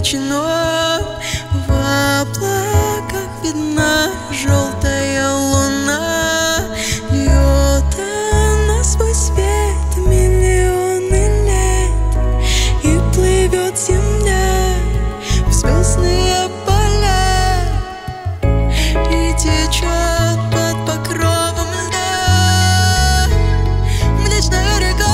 ночной. В облаках видна желтая луна, льет она свой свет миллионы лет, и плывет земля в звездные поля, и течет под покровом льда Млечная река.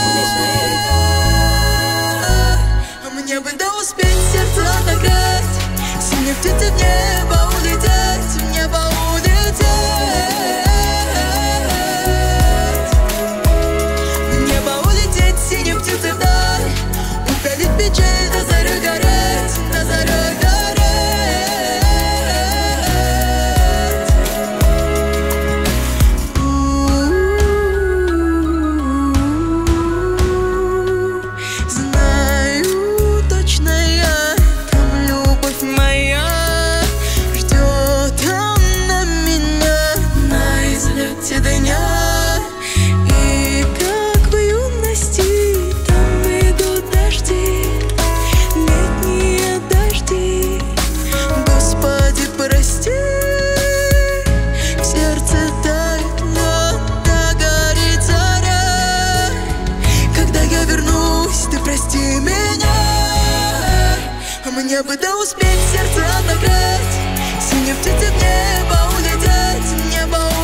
А мне бы да успеть сердце отогреть, синей птицы в небо улететь, в небо улететь, в небо улететь, синей птицы вдаль, утолить печаль, до зарю гореть, до зарю гореть. Знаю точно я, там любовь моя, ждет она меня на излете дня. И как в юности там идут дожди, летние дожди. Господи, прости, в сердце тает лед, догорит заря. Когда я вернусь, ты прости меня. А мне бы да успеть сердце отогреть, синей птицы в небо улететь, в небо